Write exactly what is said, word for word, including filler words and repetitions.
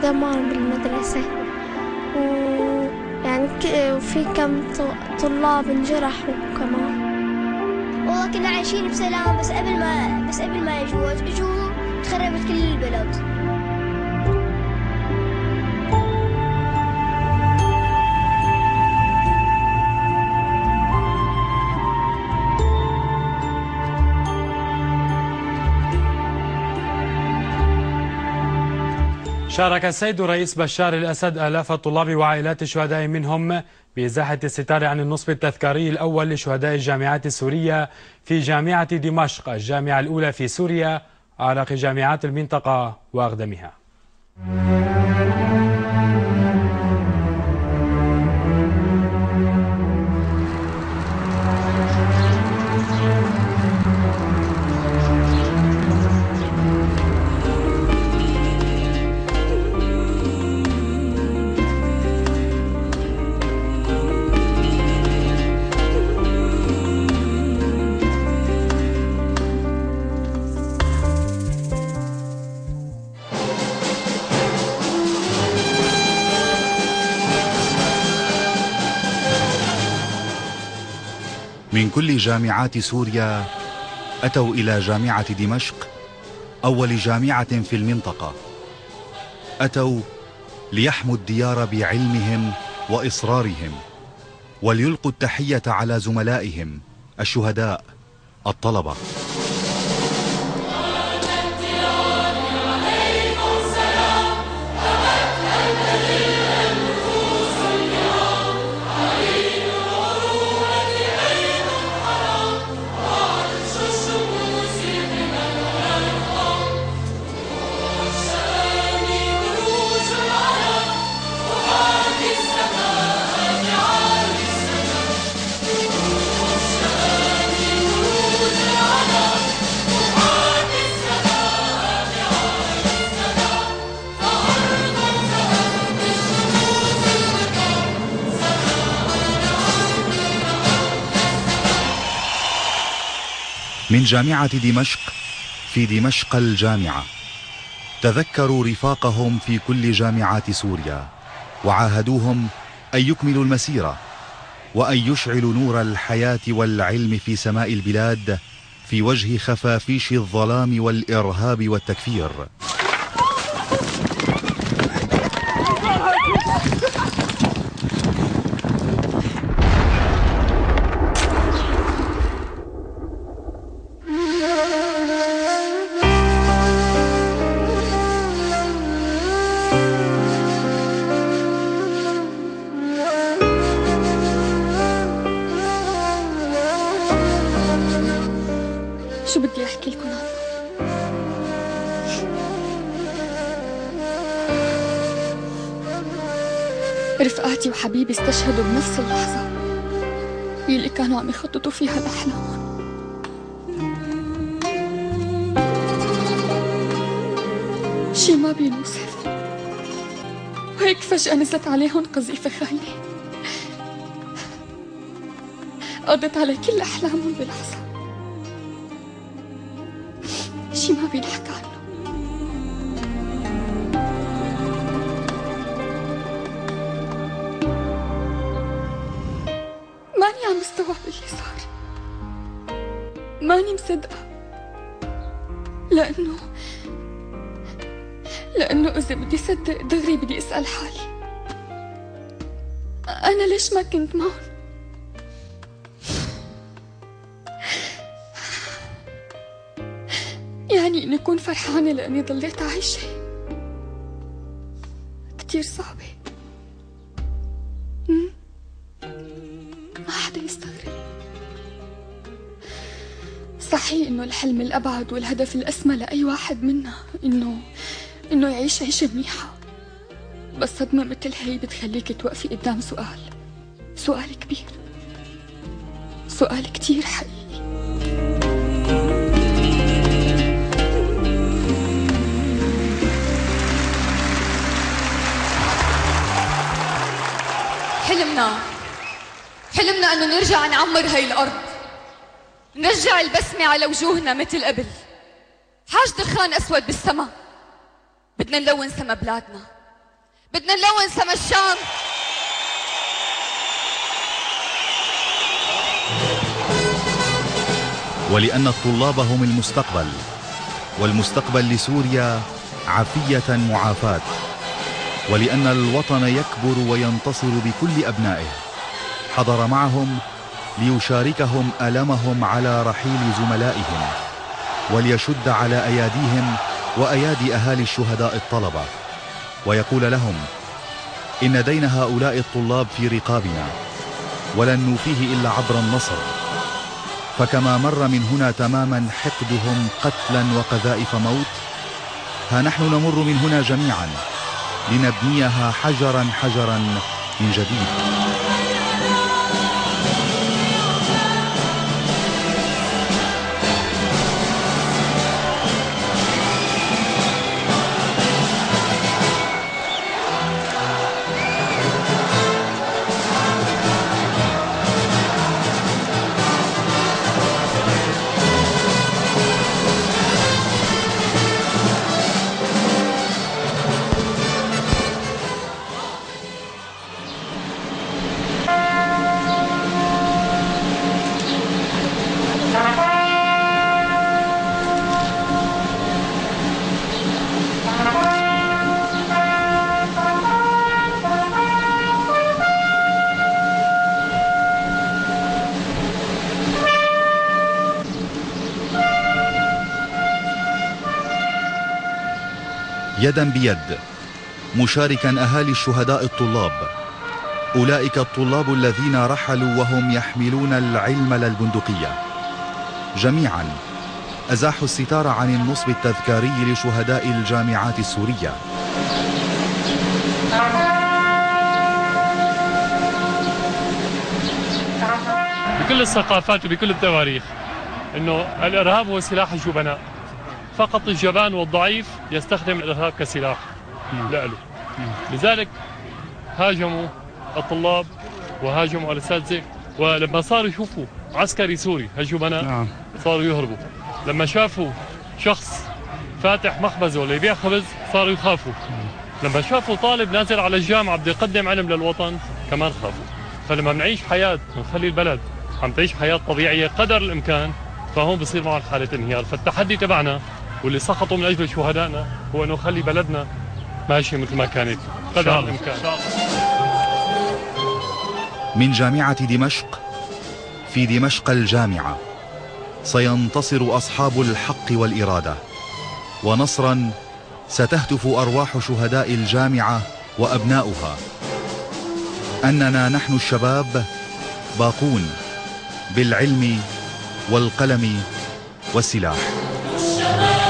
زمان بالمدرسة، ويعني وفي كم طلاب انجرحوا كمان. والله كنا عايشين بسلام، بس قبل ما بس قبل ما يجوا اجوا تخربت كل البلد. شارك السيد الرئيس بشار الأسد آلاف الطلاب وعائلات الشهداء منهم بإزاحة الستار عن النصب التذكاري الأول لشهداء الجامعات السورية في جامعة دمشق، الجامعة الأولى في سوريا، أعرق جامعات المنطقة وأقدمها. من كل جامعات سوريا أتوا إلى جامعة دمشق، أول جامعة في المنطقة. أتوا ليحموا الديار بعلمهم وإصرارهم، وليلقوا التحية على زملائهم الشهداء الطلبة. من جامعة دمشق في دمشق الجامعة تذكروا رفاقهم في كل جامعات سوريا، وعاهدوهم أن يكملوا المسيرة وأن يشعلوا نور الحياة والعلم في سماء البلاد في وجه خفافيش الظلام والإرهاب والتكفير. شو بدي أحكي لكم عنه؟ رفقاتي وحبيبي استشهدوا بنفس اللحظة يلي كانوا عم يخططوا فيها لأحلامهم. شي ما بينوصف، وهيك فجأة نزلت عليهم قذيفة خاينة قضت على كل أحلامهم بلحظة. شي ما بينحكى عنه. ماني عم استوعب اللي صار، ماني مصدقة، لأنه لأنه إذا بدي صدق دغري بدي أسأل حالي أنا ليش ما كنت معهم؟ يعني إني أكون فرحانة لأني ضليت عايشة كتير صعبة. ما حدا يستغرب. صحيح إنه الحلم الأبعد والهدف الأسمى لأي واحد منا إنه إنه يعيش عيشة منيحة، بس صدمة مثل هي بتخليك توقفي قدام سؤال، سؤال كبير، سؤال كتير حقيقي. حلمنا حلمنا أنه نرجع نعمر هاي الأرض، نرجع البسمة على وجوهنا مثل قبل. حاج دخان أسود بالسما، بدنا نلون سما بلادنا، بدنا نلون سما الشام. ولأن الطلاب هم المستقبل، والمستقبل لسوريا عافية معافاة، ولأن الوطن يكبر وينتصر بكل أبنائه، حضر معهم ليشاركهم ألمهم على رحيل زملائهم، وليشد على أياديهم وأيادي أهالي الشهداء الطلبة، ويقول لهم: إن دين هؤلاء الطلاب في رقابنا، ولن نوفيه إلا عبر النصر. فكما مر من هنا تماما حقدهم قتلا وقذائف موت، ها نحن نمر من هنا جميعا لنبنيها حجرا حجرا من جديد. يدا بيد مشاركا أهالي الشهداء الطلاب، أولئك الطلاب الذين رحلوا وهم يحملون العلم للبندقية، جميعا أزاحوا الستار عن النصب التذكاري لشهداء الجامعات السورية. بكل الثقافات وبكل التواريخ انه الارهاب هو سلاح الجبناء، فقط الجبان والضعيف يستخدم الارهاب كسلاح له. لذلك هاجموا الطلاب وهاجموا الاساتذه، ولما صاروا يشوفوا عسكري سوري هالجبناء صاروا يهربوا. لما شافوا شخص فاتح مخبزه ولا يبيع خبز صاروا يخافوا. لما شافوا طالب نازل على الجامعه بده يقدم علم للوطن كمان خافوا. فلما بنعيش حياه بنخلي البلد عم تعيش حياه طبيعيه قدر الامكان، فهون بصير معهم حاله انهيار. فالتحدي تبعنا واللي سقطوا من اجل شهدائنا هو انه نخلي بلدنا ماشيه مثل ما كانت قدر الامكان. من جامعة دمشق، في دمشق الجامعة سينتصر أصحاب الحق والإرادة، ونصرا ستهتف أرواح شهداء الجامعة وأبناؤها أننا نحن الشباب باقون بالعلم والقلم والسلاح.